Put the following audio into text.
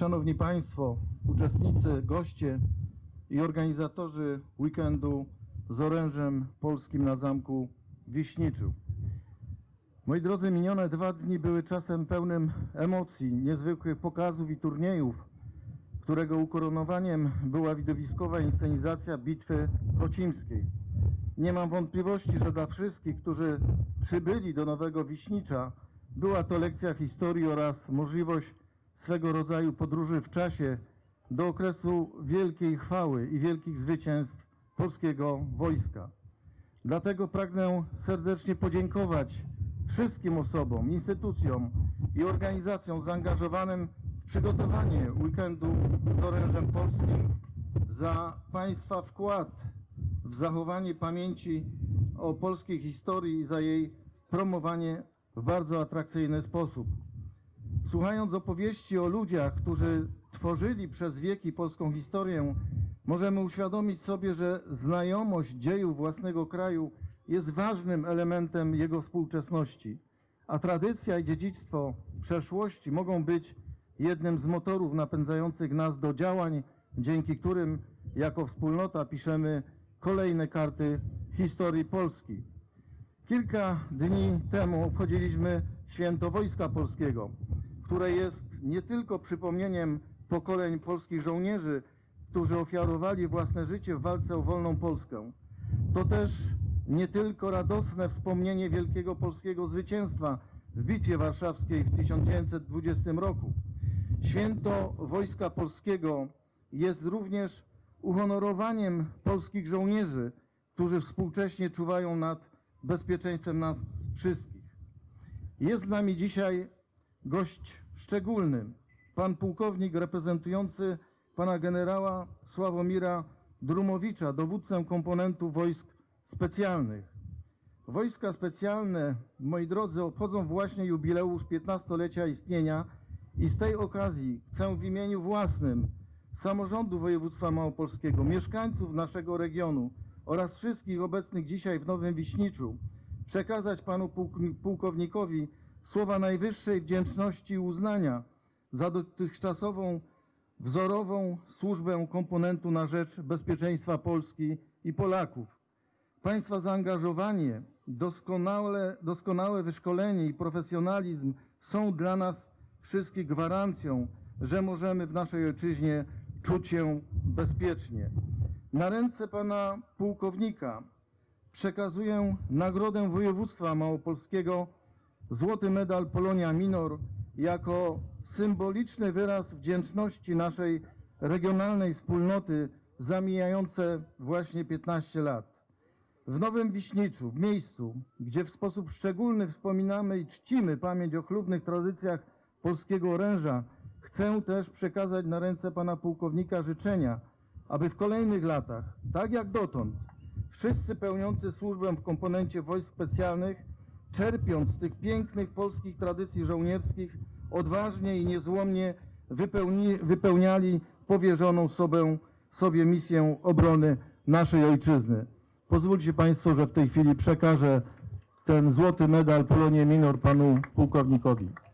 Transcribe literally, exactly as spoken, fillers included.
Szanowni Państwo, uczestnicy, goście i organizatorzy weekendu z orężem polskim na Zamku Wiśniczu. Moi drodzy, minione dwa dni były czasem pełnym emocji, niezwykłych pokazów i turniejów, którego ukoronowaniem była widowiskowa inscenizacja Bitwy Chocimskiej. Nie mam wątpliwości, że dla wszystkich, którzy przybyli do Nowego Wiśnicza, była to lekcja historii oraz możliwość swego rodzaju podróży w czasie do okresu wielkiej chwały i wielkich zwycięstw polskiego wojska. Dlatego pragnę serdecznie podziękować wszystkim osobom, instytucjom i organizacjom zaangażowanym w przygotowanie weekendu z orężem polskim za Państwa wkład w zachowanie pamięci o polskiej historii i za jej promowanie w bardzo atrakcyjny sposób. Słuchając opowieści o ludziach, którzy tworzyli przez wieki polską historię, możemy uświadomić sobie, że znajomość dziejów własnego kraju jest ważnym elementem jego współczesności, a tradycja i dziedzictwo przeszłości mogą być jednym z motorów napędzających nas do działań, dzięki którym jako wspólnota piszemy kolejne karty historii Polski. Kilka dni temu obchodziliśmy Święto Wojska Polskiego, które jest nie tylko przypomnieniem pokoleń polskich żołnierzy, którzy ofiarowali własne życie w walce o wolną Polskę. To też nie tylko radosne wspomnienie wielkiego polskiego zwycięstwa w Bitwie Warszawskiej w tysiąc dziewięćset dwudziestym roku. Święto Wojska Polskiego jest również uhonorowaniem polskich żołnierzy, którzy współcześnie czuwają nad bezpieczeństwem nas wszystkich. Jest z nami dzisiaj gość szczególny, pan pułkownik reprezentujący pana generała Sławomira Drumowicza, dowódcę komponentu wojsk specjalnych. Wojska specjalne, moi drodzy, obchodzą właśnie jubileusz piętnastolecia istnienia i z tej okazji chcę w imieniu własnym samorządu województwa małopolskiego, mieszkańców naszego regionu oraz wszystkich obecnych dzisiaj w Nowym Wiśniczu przekazać panu pułkownikowi słowa najwyższej wdzięczności i uznania za dotychczasową wzorową służbę komponentu na rzecz bezpieczeństwa Polski i Polaków. Państwa zaangażowanie, doskonałe, doskonałe wyszkolenie i profesjonalizm są dla nas wszystkich gwarancją, że możemy w naszej ojczyźnie czuć się bezpiecznie. Na ręce pana pułkownika przekazuję Nagrodę Województwa Małopolskiego Złoty Medal Polonia Minor jako symboliczny wyraz wdzięczności naszej regionalnej wspólnoty za mijające właśnie piętnaście lat. W Nowym Wiśniczu, w miejscu, gdzie w sposób szczególny wspominamy i czcimy pamięć o chlubnych tradycjach polskiego oręża, chcę też przekazać na ręce pana pułkownika życzenia, aby w kolejnych latach, tak jak dotąd, wszyscy pełniący służbę w komponencie wojsk specjalnych, czerpiąc z tych pięknych polskich tradycji żołnierskich, odważnie i niezłomnie wypełni, wypełniali powierzoną sobie, sobie misję obrony naszej ojczyzny. Pozwólcie Państwo, że w tej chwili przekażę ten złoty medal Polonia Minor panu pułkownikowi.